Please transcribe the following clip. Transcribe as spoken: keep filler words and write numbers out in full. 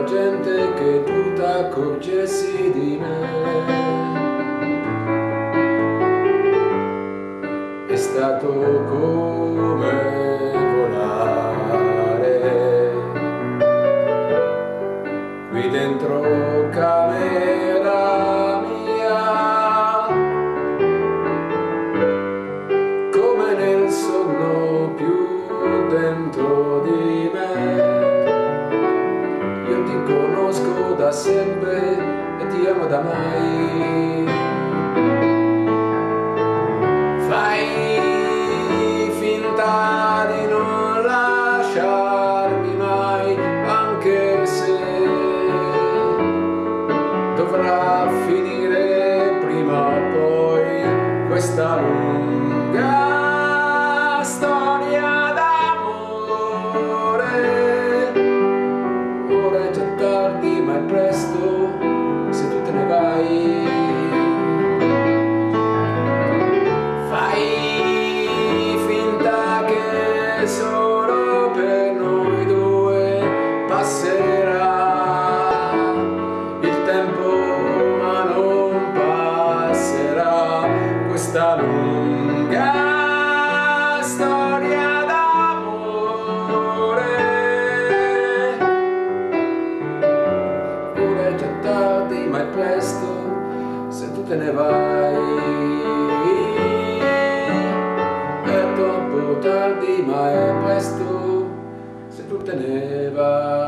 gente che tu t'accorgessi di me. È stato come volare qui dentro camera mia, come nel sonno più dentro di me. Io ti conosco da sempre e ti amo da mai. Fai finta di non lasciarmi mai, anche se dovrà finire prima o poi questa lunga storia d'amore. Ora è già tardi, ma è presto se tu te ne vai. Solo per noi due passerà il tempo, ma non passerà questa lunga storia d'amore. Ora è già tardi, ma è presto se tu te ne vai. Tardi, ma è presto se tu te ne vai.